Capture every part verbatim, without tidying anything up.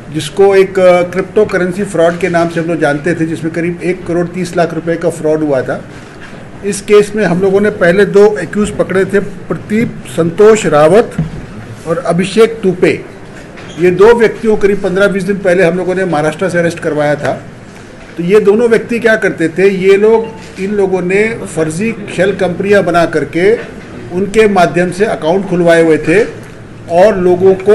जिसको एक crypto currency fraud के नाम से हम लोग जानते थे, जिसमें करीब एक करोड़ तीस लाख रुपए का फ्रॉड हुआ था। इस केस में हम लोगों ने पहले दो एक्यूज पकड़े थे, प्रदीप संतोष रावत और अभिषेक तुपे। ये दो व्यक्तियों करीब पंद्रह बीस दिन पहले हम लोगों ने महाराष्ट्र से अरेस्ट करवाया था। तो ये दोनों व्यक्ति क्या करते थे, ये लोग इन लोगों ने फर्जी शेल कंपनियां बना करके उनके माध्यम से अकाउंट खुलवाए हुए थे और लोगों को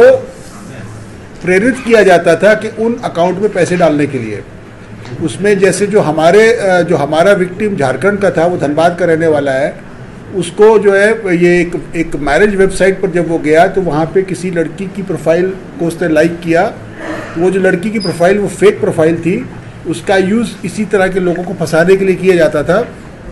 प्रेरित किया जाता था कि उन अकाउंट में पैसे डालने के लिए। उसमें जैसे जो हमारे जो हमारा विक्टिम झारखंड का था, वो धनबाद का रहने वाला है, उसको जो है ये एक एक मैरिज वेबसाइट पर जब वो गया तो वहाँ पे किसी लड़की की प्रोफाइल को उसने लाइक किया। वो जो लड़की की प्रोफाइल वो फेक प्रोफाइल थी, उसका यूज़ इसी तरह के लोगों को फंसाने के लिए किया जाता था।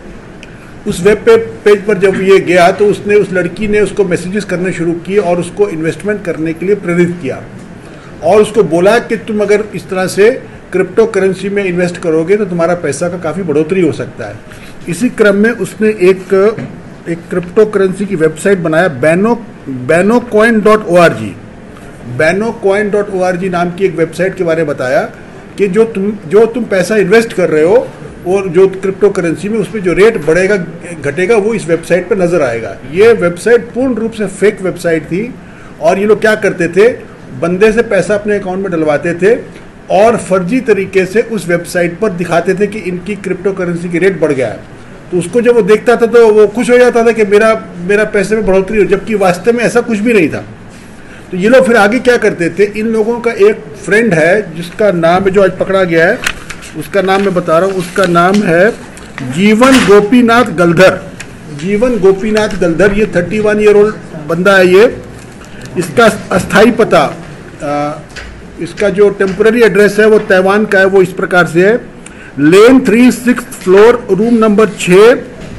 उस वेब पे पेज पर जब ये गया तो उसने उस लड़की ने उसको मैसेजेस करने शुरू किए और उसको इन्वेस्टमेंट करने के लिए प्रेरित किया और उसको बोला कि तुम अगर इस तरह से क्रिप्टो करेंसी में इन्वेस्ट करोगे तो तुम्हारा पैसा का काफ़ी बढ़ोतरी हो सकता है। इसी क्रम में उसने एक एक क्रिप्टो करेंसी की वेबसाइट बनाया, Baino Baino coin dot O R G Baino coin dot O R G नाम की एक वेबसाइट के बारे में बताया कि जो तुम जो तुम पैसा इन्वेस्ट कर रहे हो और जो क्रिप्टो करेंसी में उसमें जो रेट बढ़ेगा घटेगा वो इस वेबसाइट पर नज़र आएगा। ये वेबसाइट पूर्ण रूप से फेक वेबसाइट थी और ये लोग क्या करते थे, बंदे से पैसा अपने अकाउंट में डलवाते थे और फर्जी तरीके से उस वेबसाइट पर दिखाते थे कि इनकी क्रिप्टो करेंसी की रेट बढ़ गया है। तो उसको जब वो देखता था तो वो खुश हो जाता था कि मेरा मेरा पैसे में बढ़ोतरी हो, जबकि वास्तव में ऐसा कुछ भी नहीं था। तो ये लोग फिर आगे क्या करते थे, इन लोगों का एक फ्रेंड है जिसका नाम है, जो आज पकड़ा गया है, उसका नाम मैं बता रहा हूँ, उसका नाम है जीवन गोपीनाथ गलधर। जीवन गोपीनाथ गलधर, ये थर्टी वन ईयर ओल्ड बंदा है। ये इसका अस्थाई पता, आ, इसका जो टेम्पररी एड्रेस है वो ताइवान का है। वो इस प्रकार से है, lane three six floor, room number छः,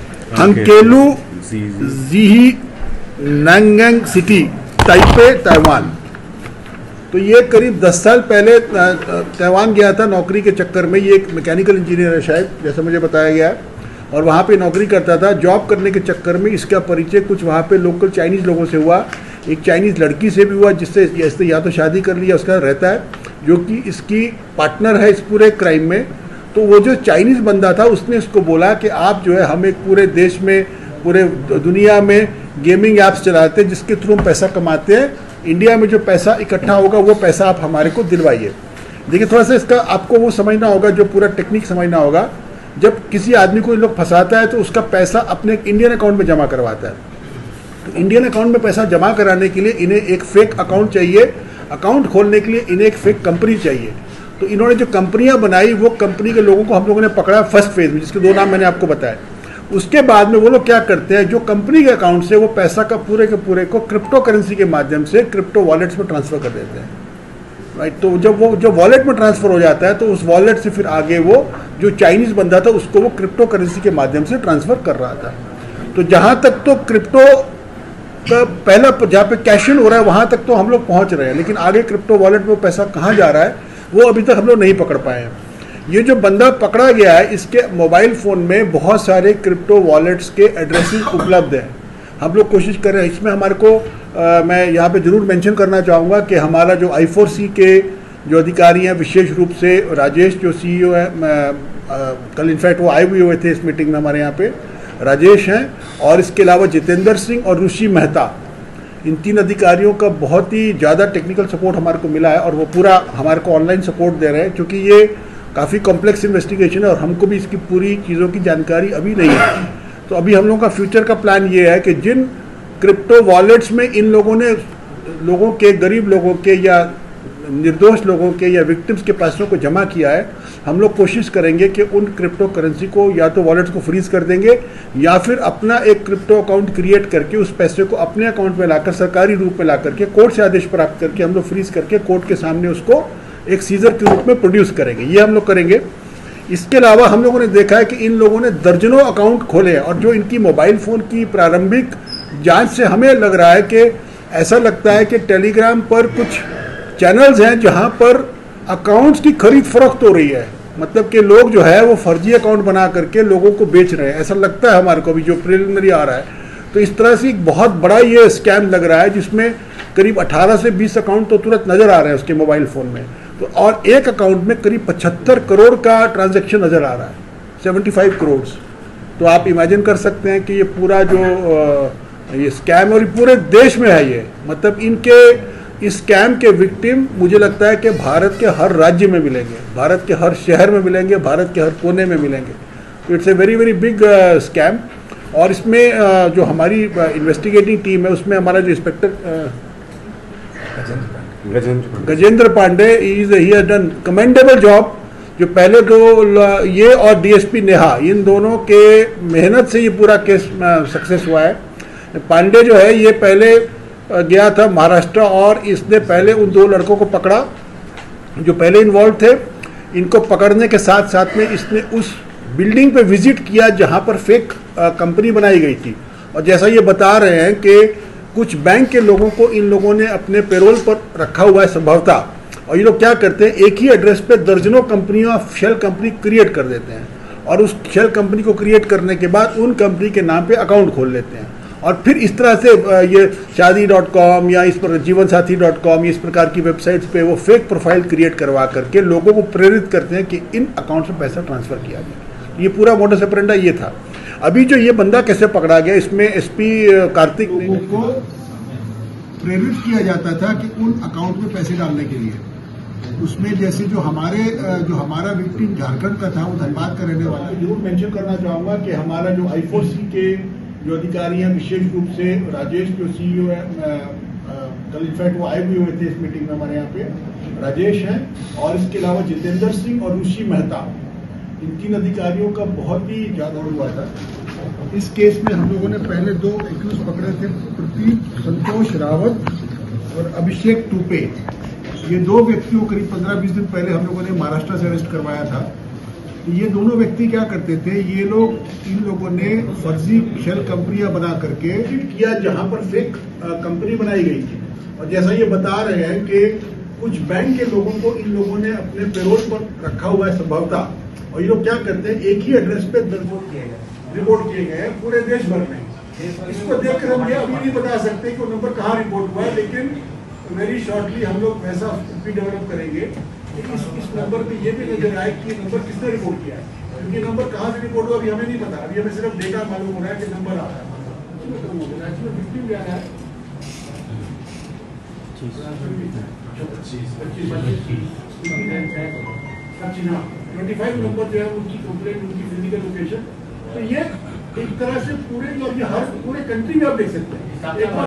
हंकेलू जीही, नांगंग सिटी, ताइपे, ताइवान। तो ये करीब दस साल पहले ताइवान गया था नौकरी के चक्कर में। ये एक मैकेनिकल इंजीनियर है शायद, जैसा मुझे बताया गया है, और वहाँ पे नौकरी करता था। जॉब करने के चक्कर में इसका परिचय कुछ वहाँ पे लोकल चाइनीज़ लोगों से हुआ, एक चाइनीज़ लड़की से भी हुआ जिससे इसने या तो शादी कर लिया, उसका रहता है, जो कि इसकी पार्टनर है इस पूरे क्राइम में। तो वो जो चाइनीज़ बंदा था उसने इसको बोला कि आप जो है हम एक पूरे देश में, पूरे दुनिया में गेमिंग ऐप्स चलाते हैं जिसके थ्रू हम पैसा कमाते हैं, इंडिया में जो पैसा इकट्ठा होगा वो पैसा आप हमारे को दिलवाइए। देखिए थोड़ा सा इसका आपको वो समझना होगा, जो पूरा टेक्निक समझना होगा। जब किसी आदमी को इन लोग फंसाता है तो उसका पैसा अपने इंडियन अकाउंट में जमा करवाता है। तो इंडियन अकाउंट में पैसा जमा कराने के लिए इन्हें एक फेक अकाउंट चाहिए, अकाउंट खोलने के लिए इन्हें एक फेक कंपनी चाहिए। तो इन्होंने जो कंपनियां बनाई वो कंपनी के लोगों को हम लोगों ने पकड़ा फर्स्ट फेज में, जिसके दो नाम मैंने आपको बताया। उसके बाद में वो लोग क्या करते हैं, जो कंपनी के अकाउंट से वो पैसा का पूरे के पूरे को क्रिप्टो करेंसी के माध्यम से क्रिप्टो वॉलेट्स में ट्रांसफर कर देते हैं, राइट। तो जब वो जब वॉलेट में ट्रांसफर हो जाता है तो उस वॉलेट से फिर आगे वो जो चाइनीज़ बंदा था उसको वो क्रिप्टो करेंसी के माध्यम से ट्रांसफर कर रहा था। तो जहाँ तक तो क्रिप्टो का पहला जहाँ पे कैश इन हो रहा है वहाँ तक तो हम लोग पहुँच रहे हैं, लेकिन आगे क्रिप्टो वॉलेट में पैसा कहाँ जा रहा है वो अभी तक हम लोग नहीं पकड़ पाए हैं। ये जो बंदा पकड़ा गया है इसके मोबाइल फ़ोन में बहुत सारे क्रिप्टो वॉलेट्स के एड्रेसेस उपलब्ध हैं। हम लोग कोशिश कर रहे हैं इसमें, हमारे को आ, मैं यहाँ पे ज़रूर मेंशन करना चाहूँगा कि हमारा जो आई फोर सी के जो अधिकारी हैं, विशेष रूप से राजेश जो सीईओ है, कल इनफैक्ट वो आए हुए हुए थे इस मीटिंग में हमारे यहाँ पे, राजेश हैं, और इसके अलावा जितेंद्र सिंह और ऋषि मेहता, इन तीन अधिकारियों का बहुत ही ज़्यादा टेक्निकल सपोर्ट हमारे को मिला है और वो पूरा हमारे को ऑनलाइन सपोर्ट दे रहे हैं, क्योंकि ये काफ़ी कॉम्प्लेक्स इन्वेस्टिगेशन है और हमको भी इसकी पूरी चीज़ों की जानकारी अभी नहीं है। तो अभी हम लोगों का फ्यूचर का प्लान ये है कि जिन क्रिप्टो वॉलेट्स में इन लोगों ने लोगों के, गरीब लोगों के या निर्दोष लोगों के या विक्टिम्स के पैसों को जमा किया है, हम लोग कोशिश करेंगे कि उन क्रिप्टो करेंसी को या तो वॉलेट्स को फ्रीज कर देंगे या फिर अपना एक क्रिप्टो अकाउंट क्रिएट करके उस पैसे को अपने अकाउंट में लाकर, सरकारी रूप में ला करके, कोर्ट से आदेश प्राप्त करके हम लोग फ्रीज करके कोर्ट के सामने उसको एक सीजर के रूप में प्रोड्यूस करेंगे। ये हम लोग करेंगे। इसके अलावा हम लोगों ने देखा है कि इन लोगों ने दर्जनों अकाउंट खोले हैं और जो इनकी मोबाइल फ़ोन की प्रारंभिक जांच से हमें लग रहा है कि ऐसा लगता है कि टेलीग्राम पर कुछ चैनल्स हैं जहां पर अकाउंट्स की खरीद फरोख्त हो रही है, मतलब कि लोग जो है वो फर्जी अकाउंट बना करके लोगों को बेच रहे हैं, ऐसा लगता है हमारे को अभी जो प्रिलिमिनरी आ रहा है। तो इस तरह से एक बहुत बड़ा ये स्कैम लग रहा है, जिसमें करीब अठारह से बीस अकाउंट तो तुरंत नज़र आ रहे हैं उसके मोबाइल फ़ोन में, तो और एक अकाउंट में करीब पचहत्तर करोड़ का ट्रांजैक्शन नज़र आ रहा है, पचहत्तर करोड़। तो आप इमेजिन कर सकते हैं कि ये पूरा जो ये स्कैम और पूरे देश में है ये, मतलब इनके इस स्कैम के विक्टिम मुझे लगता है कि भारत के हर राज्य में मिलेंगे, भारत के हर शहर में मिलेंगे, भारत के हर कोने में मिलेंगे। तो it's a very very big scam. और इसमें uh, जो हमारी इन्वेस्टिगेटिंग uh, टीम है, उसमें हमारा जो inspector Gajendra Pande is he has done commendable job. जो पहले दो ये और डीएसपी नेहा, इन दोनों के मेहनत से ये पूरा केस सक्सेस हुआ है। पांडे जो है ये पहले गया था महाराष्ट्र और इसने पहले उन दो लड़कों को पकड़ा जो पहले इन्वॉल्व थे। इनको पकड़ने के साथ साथ में इसने उस बिल्डिंग पे विजिट किया जहां पर फेक कंपनी बनाई गई थी, और जैसा ये बता रहे हैं कि कुछ बैंक के लोगों को इन लोगों ने अपने पेरोल पर रखा हुआ है संभवतः, और ये लोग क्या करते हैं, एक ही एड्रेस पे दर्जनों कंपनियां शेल कंपनी क्रिएट कर देते हैं, और उस शेल कंपनी को क्रिएट करने के बाद उन कंपनी के नाम पे अकाउंट खोल लेते हैं, और फिर इस तरह से ये शादी डॉट कॉम या इस पर जीवन साथी डॉट कॉम इस प्रकार की वेबसाइट्स पे वो फेक प्रोफाइल क्रिएट करवा करके लोगों को प्रेरित करते हैं कि इन अकाउंट से पैसा ट्रांसफ़र किया जाए। ये पूरा मोडस ऑपरेंडी ये था। अभी जो ये बंदा कैसे पकड़ा गया, इसमें एसपी कार्तिक को प्रेरित किया जाता था कि उन अकाउंट में पैसे डालने के लिए। उसमें जैसे जो हमारे जो हमारा विक्टिम झारखंड का था, वो धनबाद का रहने वाला, जरूर मेंशन करना चाहूँगा कि हमारा जो आई फोर सी के जो अधिकारी हैं, विशेष रूप से राजेश जो सीईओ है, कल इनफैक्ट वो आए भी हुए थे इस मीटिंग में हमारे यहाँ पे, राजेश हैं, और इसके अलावा जितेंद्र सिंह और ऋषि मेहता, इन तीन अधिकारियों का बहुत ही ज्यादा हुआ था। इस केस में हम लोगों ने पहले दो एक्यूज पकड़े थे, प्रतीक संतोष रावत और अभिषेक टूपे। ये दो व्यक्तियों को करीब पंद्रह बीस दिन पहले हम लोगों ने महाराष्ट्र से अरेस्ट करवाया था। ये दोनों व्यक्ति क्या करते थे, ये लोग इन लोगों ने फर्जी शेल कंपनियां बना करके किया जहां पर फेक कंपनी बनाई गई थी, और जैसा ये बता रहे हैं कि कुछ बैंक के लोगों को इन लोगों ने अपने पेरोल पर रखा हुआ है संभवतः, और ये लोग क्या करते हैं, एक ही एड्रेस पे रिपोर्ट किए गए रिपोर्ट किए गए हैं पूरे देश भर में। इसको देखकर हम ये अभी नहीं बता सकते कि वो नंबर कहाँ रिपोर्ट हुआ है, लेकिन वेरी शॉर्टली हम लोग वैसा भी डेवलप करेंगे कि इस इस नंबर पे ये भी नजर आए कि नंबर किसने रिपोर्ट किया है, क्योंकि नंबर कहाँ से रिपोर्ट हुआ अभी हमें नहीं पता। अभी हमें सिर्फ डेटा मालूम हो रहा है कि नंबर आ रहा है, विक्टिम क्या है, ट्वेंटी फाइव नंबर जो है उनकी कंप्लेंट, उनकी फिजिकल लोकेशन। तो ये एक तरह से पूरे हर पूरे कंट्री में आप देख सकते हैं।